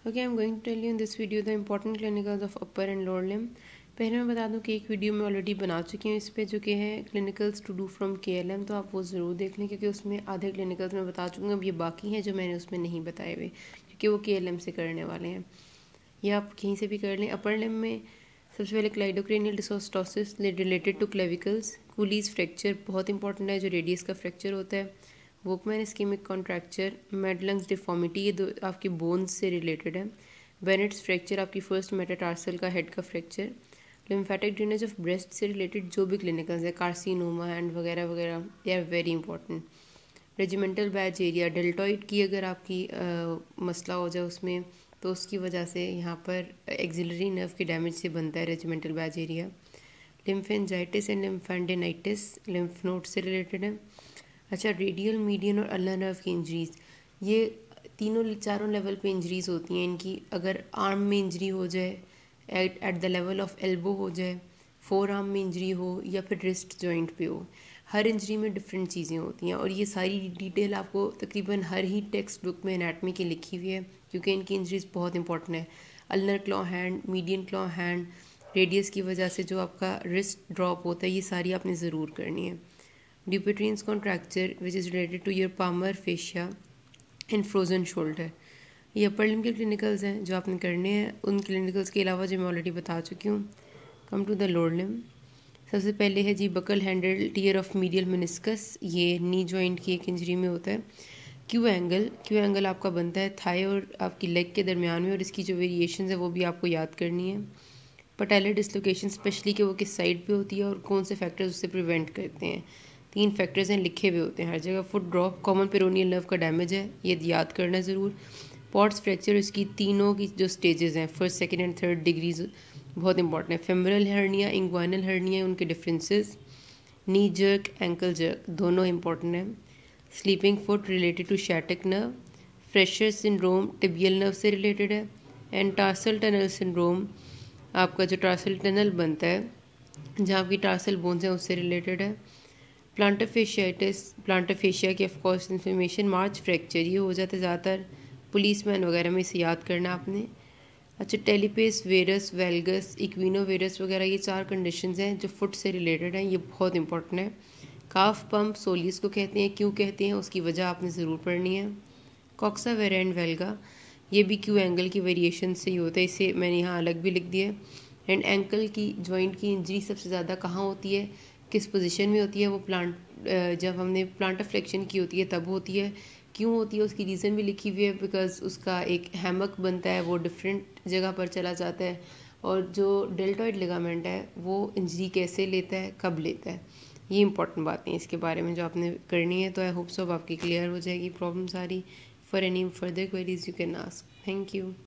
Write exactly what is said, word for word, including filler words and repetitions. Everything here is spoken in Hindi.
Okay, I am going to tell you in this video the important clinicals of upper and lower limb. पहले मैं बता दूं कि एक वीडियो मैं ऑलरेडी बना चुकी हूँ इस पे, जो कि है clinicals to do from K L M, तो आप वो ज़रूर देख लें क्योंकि उसमें आधे क्लिनिकल्स मैं बता चुकी हूँ। अब ये बाकी हैं जो मैंने उसमें नहीं बताए हुए क्योंकि वो के एल एम से करने वाले हैं, या आप कहीं से भी कर लें। अपर लिम्ब में सबसे पहले cleidocranial dysostosis related to clavicles, Colles fracture बहुत इंपॉर्टेंट है जो रेडियस का फ्रैक्चर होता है, Volkmann ischaemic contracture, Madelung's deformity, ये दो आपकी बोन्स से रिलेटेड है। बेनेट्स फ्रैक्चर आपकी फर्स्ट मेटाटार्सल का हेड का fracture. Lymphatic drainage of breast से रिलेटेड जो भी क्लिनिकल्स है, कार्सिनोमा एंड वगैरह वगैरह, they are very important. Regimental badge area, deltoid की अगर आपकी आ, मसला हो जाए उसमें, तो उसकी वजह से यहाँ पर एक्सिलरी नर्व के डैमेज से बनता है regimental badge area. Lymphangitis and lymphadenitis lymph node से रिलेटेड है। अच्छा, रेडियल, मीडियन और अल्नर नर्व की इंजरीज, ये तीनों चारों लेवल पे इंजरीज होती हैं इनकी। अगर आर्म में इंजरी हो जाए, at at the level of elbow हो जाए, फोर आर्म में इंजरी हो, या फिर रिस्ट जॉइंट पे हो, हर इंजरी में डिफरेंट चीज़ें होती हैं और ये सारी डिटेल आपको तकरीबन हर ही टेक्स्ट बुक में एनाटमी की लिखी हुई है क्योंकि इनकी इंजरीज बहुत इंपॉर्टेंट है। Ulnar claw hand, median claw hand, radius की वजह से जो आपका रिस्ट ड्रॉप होता है, ये सारी आपने ज़रूर करनी है। Dupuytren's contracture which is related to your palmar fascia and frozen shoulder, ये अपर लिम्ब के क्लिनिकल्स हैं जो आपने करने हैं। उन क्लिनिकल्स के अलावा जो मैं ऑलरेडी बता चुकी हूँ। Come to the lower limb, सबसे पहले है जी bucket handle tear of medial meniscus, ये नी जॉइंट की एक इंजरी में होता है। क्यू एंगल, क्यू एंगल आपका बनता है थाई और आपकी लेग के दरमियान में, और इसकी जो वेरिएशन है वो भी आपको याद करनी है। पटेलर डिसलोकेशन, स्पेशली कि वो किस साइड पे होती है और कौन से फैक्टर्स उससे प्रिवेंट करते हैं। तीन फैक्टर्स हैं, लिखे हुए होते हैं हर जगह। Foot drop, common peroneal nerve का डैमेज है, ये याद करना ज़रूर। पॉट्स फ्रैक्चर, इसकी तीनों की जो स्टेजेस हैं, first second and third degrees, बहुत इंपॉर्टेंट है। फेमरल हर्निया, इंग्वाइनल हर्निया, उनके differences. Knee jerk, ankle jerk, दोनों इंपॉर्टेंट हैं। Sleeping foot related to sciatic nerve. Fresher syndrome tibial nerve से रिलेटेड है। एंड टार्सल टनल सिंड्रोम, आपका जो टार्सल टनल बनता है जहाँ आपकी टार्सल बोन्स हैं उससे रिलेटेड है। प्लांटर फेशियाइटिस, प्लांटर फेशिया की ऑफकोर्स इन्फ्लेमेशन। मार्च फ्रैक्चर, ये हो जाता है ज़्यादातर पुलिसमैन वगैरह में, इसे याद करना आपने। अच्छा, टेलीपेस वेरस, वेल्गस, इक्विनो वेरस वगैरह, ये चार कंडीशंस हैं जो फुट से रिलेटेड हैं, ये बहुत इंपॉर्टेंट है। काफ पम्प सोलिस को कहते हैं, क्यों कहते हैं उसकी वजह आपने ज़रूर पढ़नी है। कॉक्सा वेरेंड वेल्गा, ये भी क्यू एंगल की वेरिएशन से ही होता है, इसे मैंने यहाँ अलग भी लिख दिया। एंड एंकल की जॉइंट की इंजरी सबसे ज़्यादा कहाँ होती है, किस पोजीशन में होती है, वो प्लांट जब हमने प्लांटर फ्लेक्शन की होती है तब होती है। क्यों होती है उसकी रीज़न भी लिखी हुई है, बिकॉज उसका एक हैमक बनता है, वो डिफरेंट जगह पर चला जाता है। और जो डेल्टॉइड लिगामेंट है वो इंजरी कैसे लेता है, कब लेता है, ये इंपॉर्टेंट बातें हैं इसके बारे में जो आपने करनी है। तो आई होप सब आपकी क्लियर हो जाएगी प्रॉब्लम सारी। For any further queries you can ask. Thank you.